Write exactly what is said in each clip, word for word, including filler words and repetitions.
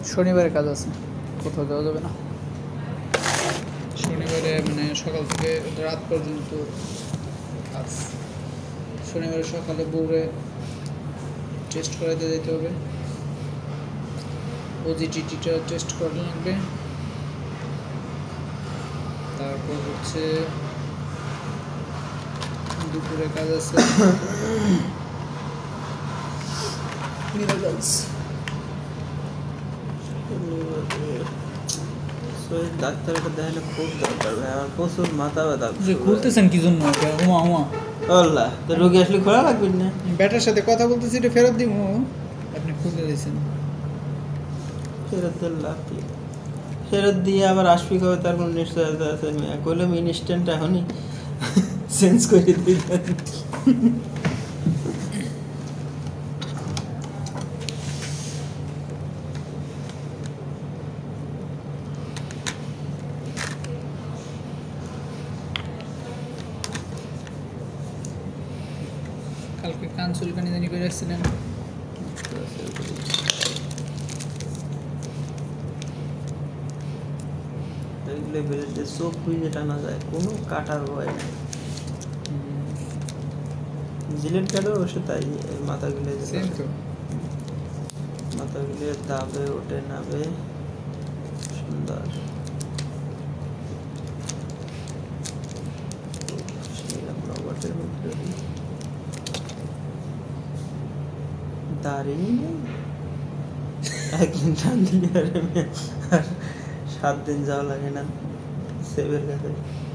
শনিবারে কাজ আছে, কোথাও যাওয়া যাবে না। শনিবারে মানে সকাল থেকে রাত পর্যন্ত কাজ। শনিবারে সকালে ভোরে টেস্ট করাতে যেতে হবে, ওজিটিটিটা টেস্ট করানো লাগবে। তারপর হচ্ছে দুপুরে কাজ আছে মিরাজ। ডাক্তারকে দেখালে খুব দরকার ভাই, আমার প্রচুর মাথা ব্যথা। খুলতেছেন কি জন্য? হুমা হুমা আল্লাহ, তো রোগী আসলে খোলা লাগবে না। ব্যাটার সাথে কথা বলতেছি, এটা ফেরত দিব, আপনি খুলতে দিয়েছেন। ফেরত দিল লাভ কি? ফেরত দিয়ে আবার আসবি কবে তার কোনো নিশ্চয়তা আছে? আমি কইলাম ইনস্ট্যান্ট এখনই চেঞ্জ করে দিই। কালকে কান চুলকানি জানি করে রাখছিলেন, চোখ বুঝে টানা যায়, কোনো কাটার ভয় নেই। জিলেট কাটেও সে তাই, মাথা গুলে মাথা গুলে দাবে ওঠে নাবে, সুন্দর। রবটের মধ্যে দাঁড়িয়ে নেই, একদিন টান দিলে আর সাত দিন যাওয়া লাগে না সেবের কাছে।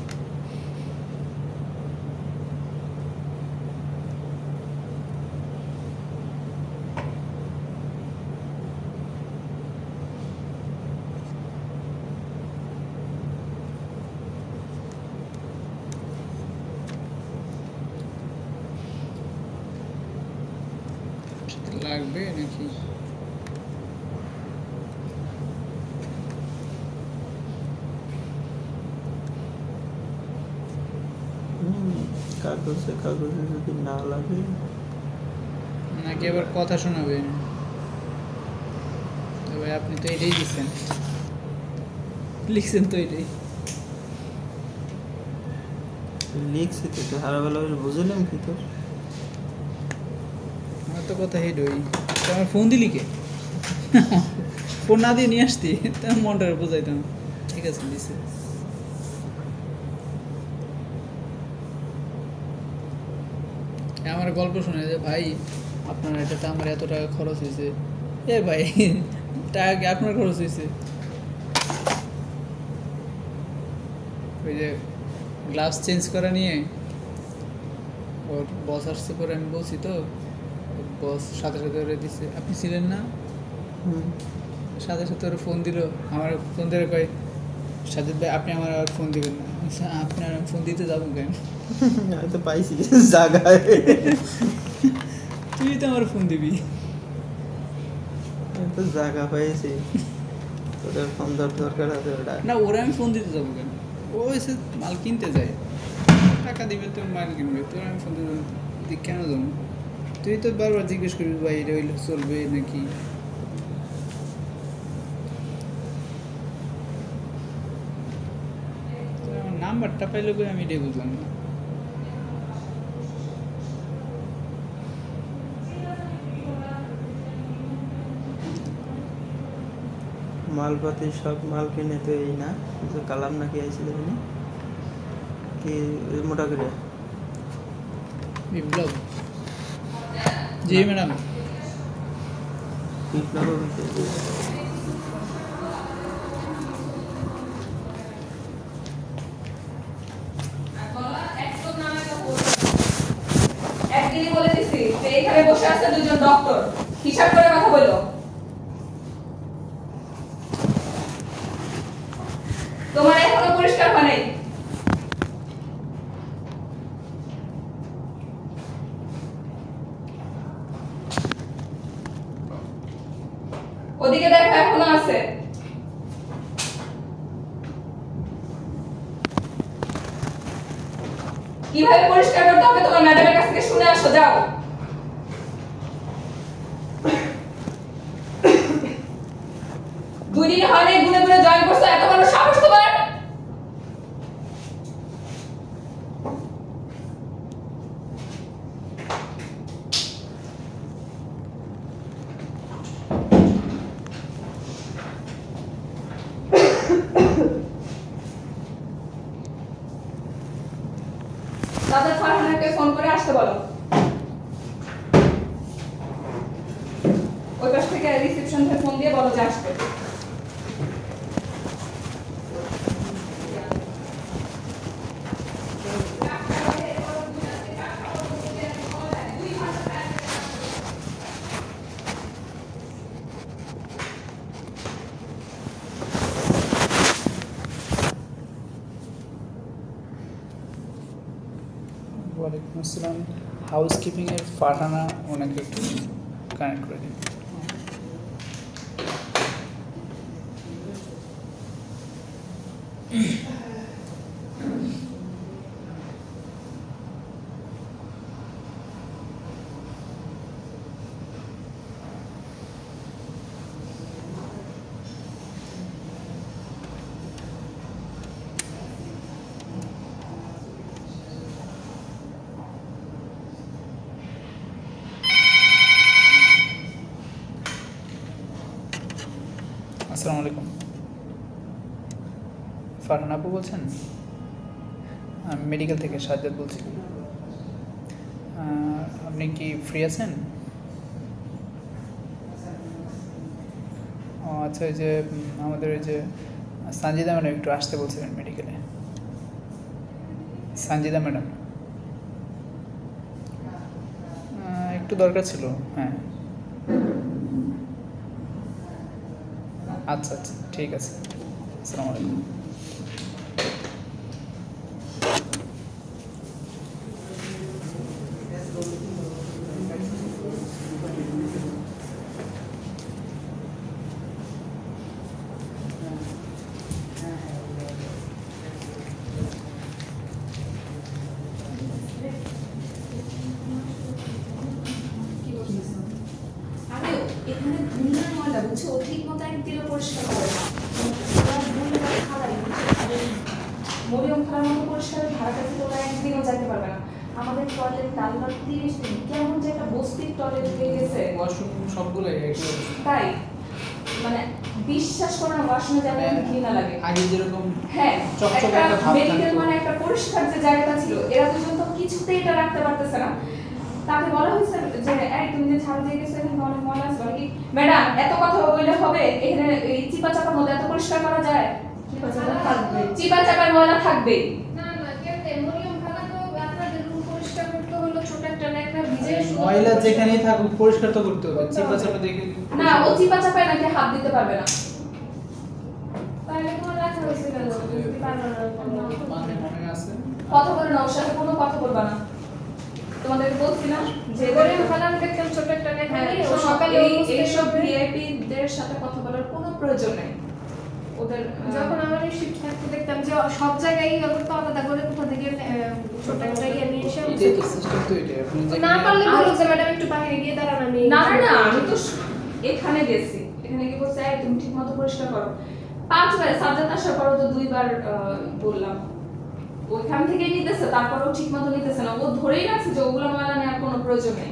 লাগবে নাকি? কাগজে কাগজে যদি না লাগে নাকি আবার কথা শোনাবেন? ভাই আপনি তো এটাই দিচ্ছেন, লিখছেন তো এটাই। লিখছি তো হারাবেলা বুঝলাম কি তোর? আমার তো কথা হেড হই, আমার ফোন দিলি কে? ফোন না দিয়ে নিয়ে আসতি, তেমন মনটা বোঝাইতাম। ঠিক আছে দিছে। আমার গল্প শুনে যে ভাই আপনার এটাতে আমার এত টাকা খরচ হয়েছে। এ ভাই টাকা কি আপনার খরচ হয়েছে? ওই যে গ্লাভস চেঞ্জ করা নিয়ে ওর বস আসছে, পরে আমি বলছি তো, বস সাথে সাথে ওরে দিচ্ছে। আপনি ছিলেন না? সাথে সাথে ওরা ফোন দিল, আমার ফোন ধরে কয় সাজিদ ভাই আপনি আমার আর ফোন দিবেন না। আপনার আমি ফোন দিতে যাবো কেন? আমি তো পাইছি জায়গায়, তুই তো আমার ফোন দিবি। আমি তো জায়গা পাইছি, তোদের ফোন দরকার আছে ওটা না, ওরা আমি ফোন দিতে যাবো কেন? ও এসে মাল কিনতে যায়, টাকা দিবে, তোর মাল কিনবে, তোর আমি ফোন দিতে কেন যাবো? তুই তো বারবার জিজ্ঞেস করবি ভাই এটা হইলে চলবে নাকি। নাম্বারটা পাইলে বলে আমি এটাই বুঝলাম না। মালপাতি সব মাল কিনে তো এই না, কিন্তু কালাম নাকি আইছিল কি মোটা করে বিপ্লব। জি ম্যাডাম। বিপ্লব একদিনই বলে দিছি যে এখানে বসে আছে দুজন ডক্টর, হিসাব করে কথা বলো। তোমার এখনো পরিষ্কার হয় নাই। ওদিকে দেখো এখনো আছে। কিভাবে পরিষ্কার করতে হবে তোমার ম্যাডামের কাছ থেকে শুনে আসো, যাও। দুই দিন হয় না গুনে গুনে জয়েন করছো, এত বড় সাহস তোমার? তাদের ফারহানাকে ফোন করে আসতে বলো। ওই পাশ থেকে রিসেপশন থেকে ফোন দিয়ে বলো যে আসবে। ওয়ালাইকুম আসসালাম। হাউসকিপিং এর ফারহানা ওনাকে একটু কানেক্ট করে দিন। আসসালামু আলাইকুম। ফারহানা আপু বলছেন? আমি মেডিকেল থেকে সাজ্জাদ বলছি। আপনি কি ফ্রি আছেন? ও আচ্ছা, ওই যে আমাদের ওই যে সঞ্জিদা ম্যাডাম একটু আসতে বলছিলেন মেডিকেলে। সঞ্জিদা ম্যাডাম একটু দরকার ছিল। হ্যাঁ আচ্ছা আচ্ছা ঠিক আছে। আসসালামু আলাইকুম। এখানে দুনিয়ার ময়লা বুঝছো, ও ঠিক মতো একদিনও পরিষ্কার করে না। মরিয়ম খারাপ মতো পরিষ্কার ভাড়াটা থেকে ওরা একদিনও যাইতে পারবে না। আমাদের টয়লেট টালবার তিরিশ দিন কেমন যে একটা বস্তির টয়লেট হয়ে গেছে। ওয়াশরুম সবগুলোই একই তাই মানে বিশ্বাস করো না, ওয়াশরুমে যাবে ঘৃণা লাগে। আগে যেরকম হ্যাঁ চকচকে একটা ভাব মেডিকেল থাকতো, মানে একটা পরিষ্কার যে জায়গাটা ছিল, এরা দুজন তো কিছুতেই এটা রাখতে পারতেছে না। তাকে বলা হয়েছে যে এই তুমি যে ছাড় দিয়ে গেছো এখানে অনেক ময়লা আছে, বলে কি ম্যাডাম এত কথা বললে হবে? এখানে এই চিপা চাপার মধ্যে এত পরিষ্কার করা যায়? চিপা চাপা থাকবে, চিপা চাপার ময়লা থাকবে না। না কেমনে মরিয়ম খালা তো আপনাদের রুম পরিষ্কার করতে হলো, ছোট একটা লেখা ভিজে ময়লা যেখানেই থাকুক পরিষ্কার তো করতে হবে। চিপা চাপা দেখে না, ও চিপা চাপায় নাকি হাত দিতে পারবে না। তাহলে তোমার রাখা হয়েছে কেন? যদি পারবে না মানে মনে আছে কথা বলে না, ওর সাথে কোনো কথা বলবা না। তোমাদের বলছিলাম যে মরিয়ম খালা দেখলাম ছোট একটা লেখা নিয়ে ও সকালে এই সব ভিআইপি দের সাথে কথা বলার কোনো প্রয়োজন নেই। ওদের যখন আমার এই শিফট থাকতে দেখতাম যে সব জায়গায় করতে আলাদা করে কোথা থেকে ছোট একটা ইয়ে নিয়ে এসে এটাই তো সিস্টেম। তো এটা আপনি যে না পারলে বলো যে ম্যাডাম একটু বাইরে গিয়ে দাঁড়ান, আমি না না না আমি তো এখানে গেছি, এখানে গিয়ে বলছে এই তুমি ঠিকমতো পরিষ্কার করো। পাঁচবার সাজ্জাদ আসার পরও তো দুইবার বললাম, ওইখান থেকে নিতেছে তারপরেও ঠিকমতো নিতেছে না। ও ধরেই রাখছে যে ওগুলো ময়লা নেওয়ার কোনো প্রয়োজন নেই।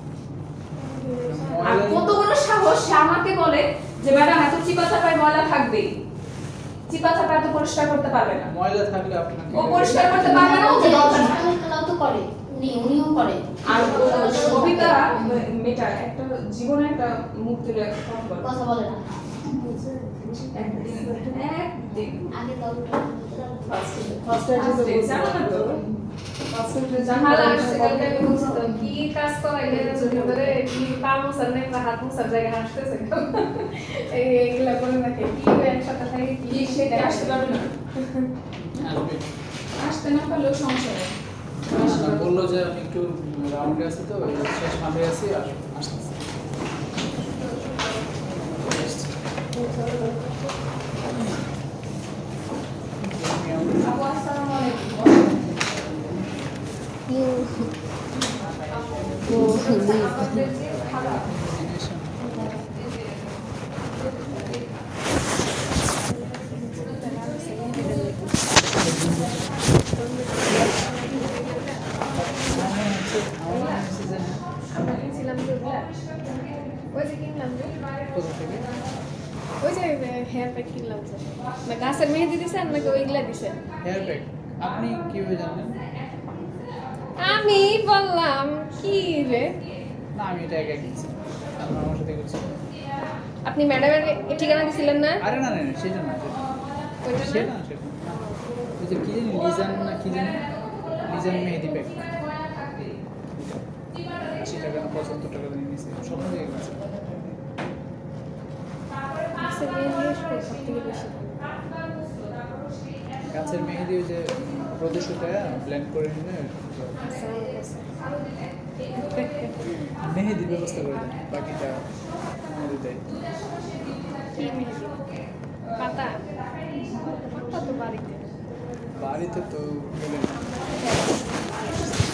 আর কত বড় সাহস সে আমাকে বলে যে ম্যাডাম এত চিপা চাপায় ময়লা থাকবেই, চিপা চাপা এত পরিষ্কার করতে পারবে না। ময়লা থাকলে আপনাকে ও পরিষ্কার করতে পারবে না, ও যে দরকার না। খেলাও তো করে, উনি উনিও করে। আর কবিতা মেটা একটা জীবনে একটা মুখ তুলে কথা বলে কথা বলে না। একদিন একদিন আগে তো ফার্স্ট ডে জানো না তো ফার্স্ট ডে জানো ভালো লাগছে। কালকে আমি বলছি তো কি কাজ করাইলে চোখে ধরে কি পাম সামনে একটা হাত মুসার জায়গায় হাসতেছে এই এইগুলা করে রাখে কি একসাথে থাকে কি কি সেটা আসতে পারবে না, আসবে। আসতে না পারলেও সমস্যা নেই। আর বললো যে আমি একটু রাউন্ডে আছি, তো ওই শেষ মাঠে আছি, আর আসতেছি। আপু আসসালামু আলাইকুম। আমাদের যে খারাপ ওই যে হেয়ার প্যাক কিনলাম যে না গাছের মেহেদি দিছেন নাকি ওইগুলা দিছেন? হেয়ার প্যাক আপনি কিভাবে জানলেন? আমি বললাম কি রে, না আমি এটা একা কিনছি, আপনার আমার সাথে করছি। আপনি ম্যাডামের ঠিকানা দিছিলেন না? আরে না না না, সেটা না সেটা না। ওইটা না? সেটা না সেটা না। ওই যে কি জানি লিজান না কি জানি, লিজান মেহেদি প্যাক আশি টাকা না পঁচাত্তর টাকা দিয়ে নিয়েছি, স্বপ্ন দিয়ে গেছে। গাছের মেহেদি সব থেকে বেশি গাছের মেহেদি ওই যে রোদে শুকায় ব্লেন্ড করে নিলে মেহেদির ব্যবস্থা করে দেয়, বাকিটা আমাদের দায়িত্ব। কি মেহেদি? পাতা পাতা তো বাড়িতে বাড়িতে তো বলে না।